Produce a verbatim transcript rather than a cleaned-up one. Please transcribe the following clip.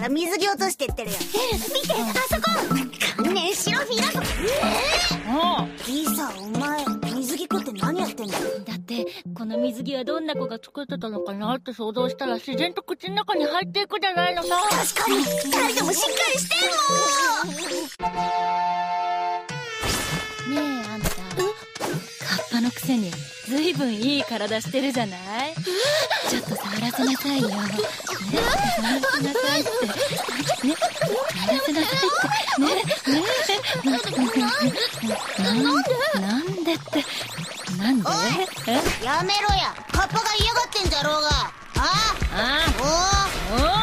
が水着落としてってるよ。 え、見て、あそこ。観念しろ、フィラソ。 えー、リサ、お前水着食って何やってんだよ。 だってこの水着はどんな子が作ってたのかなって想像したら自然と口の中に入っていくじゃないのさ。 確かにふたりともしっかりしてんもん。 ねえあんた、カッパのくせにずいぶんいい体してるじゃない。ちょっと触らせなさいよ。ね、触らせなさいってね、触らせなさいってね、ねなんでなんでってなんで。え、 やめろや、カッパが嫌がってんじゃろうが。あああ、おおおお